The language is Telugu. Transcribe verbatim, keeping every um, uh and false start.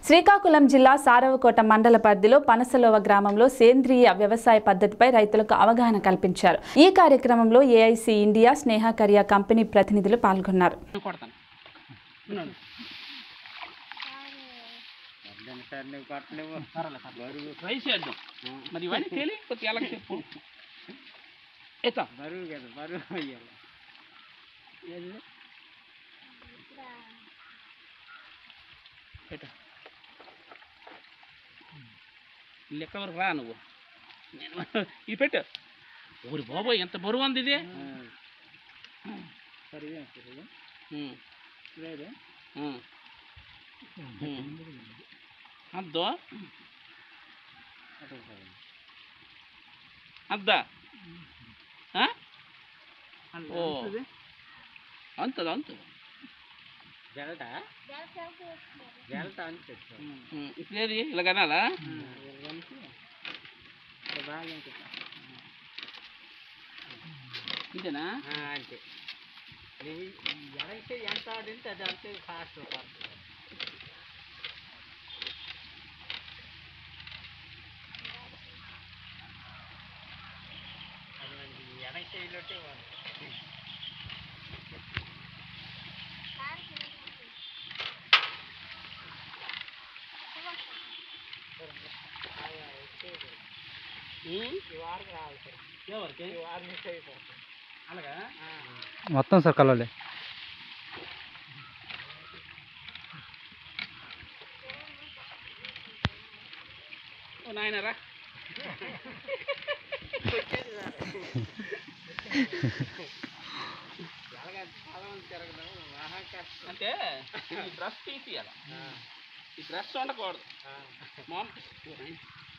శ్రీకాకుళం జిల్లా సారవకోట మండల పరిధిలో పనసలోవ గ్రామంలో సేంద్రియ వ్యవసాయ పద్ధతిపై రైతులకు అవగాహన కల్పించారు. ఈ కార్యక్రమంలో ఏఐసి ఇండియా స్నేహ కరియా కంపెనీ ప్రతినిధులు పాల్గొన్నారు. లెక్క వరకు రా నువ్వు ఇది పెట్టు. ఊరి బాబోయ్ ఎంత బరువు ఉంది ఇది. అద్దో అద్దా ఓ అంతది అంతది ఇప్పుడు ఏది ఇలా కనాలా? ఇంతేనా? అంతే. ఎనైతే ఎంత ఆడింటే అది అంతే ఫాస్ట్ ఎనైతే ఇల్లుంటే మొత్తం సార్ కలవలే నాయనరా అంటే ఈ బ్రష్ తీసియాల. ఈ బ్రష్ ఉండకూడదు.